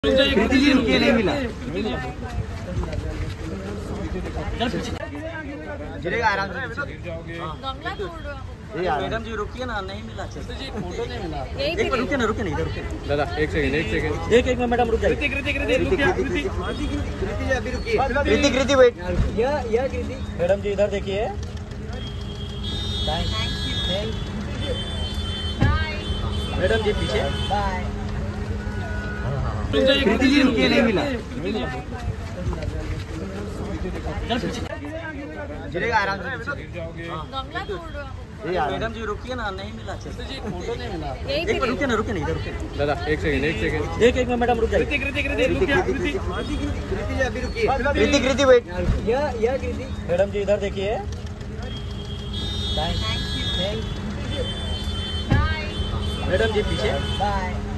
कृति जी रुकिए, नहीं मिला। गिरेगा आराम से। मैडम जी रुकिए ना, नहीं मिला। फोटो नहीं मिला। एक मिनट रुकिए ना, रुकिए नहीं, इधर रुकिए दादा। एक सेकंड एक मिनट मैडम रुक जाइए। कृति जी अभी रुकिए। कृति वेट। यह कृति मैडम जी इधर देखिए। मैडम जी पीछे। बाय। कृति जी रुकिए, नहीं मिला। गिरेगा आराम से। मैडम जी रुकिए ना, नहीं मिला। फोटो नहीं मिला। एक मिनट रुकिए ना, रुकिए नहीं, इधर रुकिए दादा। एक सेकंड एक मिनट मैडम रुक जाइए। कृति जी अभी रुकिए। कृति वेट। यह कृति मैडम जी इधर देखिए। मैडम जी पीछे। बाय।